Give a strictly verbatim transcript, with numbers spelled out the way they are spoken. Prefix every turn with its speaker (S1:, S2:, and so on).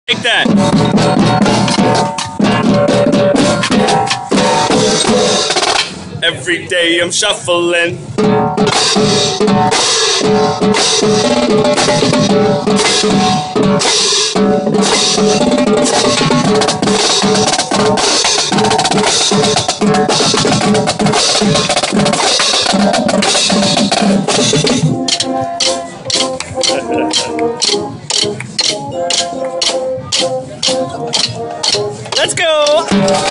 S1: Take that. Every day I'm shuffling. Let's go!